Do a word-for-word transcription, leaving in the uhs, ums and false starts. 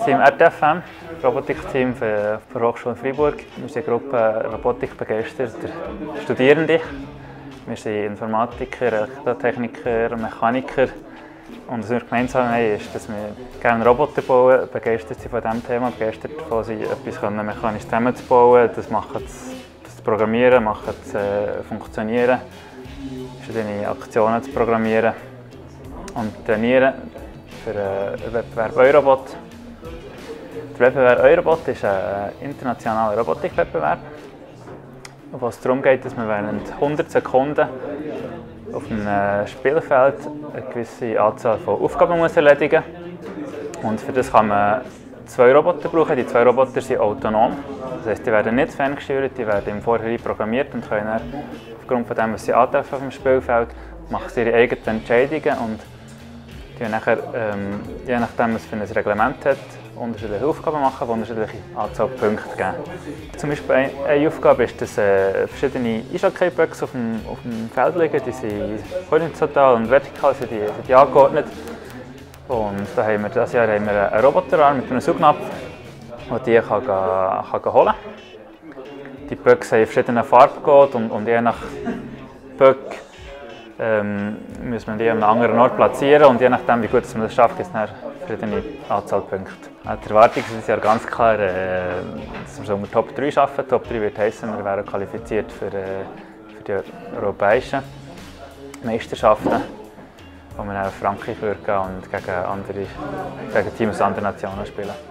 ist das Team R T F M, Robotikteam der Hochschule Freiburg. Wir sind eine Gruppe robotikbegeisterter Studierende. Wir sind Informatiker, Elektrotechniker, Mechaniker. Und was wir gemeinsam haben, ist, dass wir gerne Roboter bauen, begeistert sind von diesem Thema, begeistert davon sind, etwas mechanisch zusammenzubauen, das, machen, das zu programmieren, machen, zu äh, funktionieren, verschiedene Aktionen zu programmieren und trainieren für den Wettbewerb Eurobot. Der Wettbewerb Eurobot ist ein internationaler Robotikwettbewerb, wo es darum geht, dass man während hundert Sekunden auf einem Spielfeld eine gewisse Anzahl von Aufgaben muss erledigen muss. Und für das kann man zwei Roboter brauchen. Die zwei Roboter sind autonom. Das heisst, die werden nicht ferngesteuert, die werden im Vorhinein programmiert und können dann, aufgrund von dem, was sie antreffen auf dem Spielfeld, machen sie ihre eigenen Entscheidungen und die nachher, ähm, je nachdem, was für ein Reglement hat, unterschiedliche Aufgaben machen, die unterschiedliche Anzahl Punkte geben. Zum Beispiel eine Aufgabe ist, dass äh, verschiedene Eishockey-Böcke auf dem, auf dem Feld liegen. Die sind horizontal und vertikal sind die, sind die angeordnet. Und da haben wir, dieses Jahr haben wir einen Roboterarm mit einem Saugnapf, der die kann, kann, kann holen kann. Die Böcke haben in verschiedenen Farben und, und je nach Böck ähm, muss man die an einem anderen Ort platzieren und je nachdem, wie gut man das schafft, gibt es eine verschiedene Anzahl Punkte. Die Erwartung ist ja ganz klar, äh, dass wir unter Top drei arbeiten. Top drei wird heißen, wir wären qualifiziert für, äh, für die europäischen Meisterschaften, wo wir nach Frankreich gehen und gegen, andere, gegen Teams aus anderen Nationen spielen.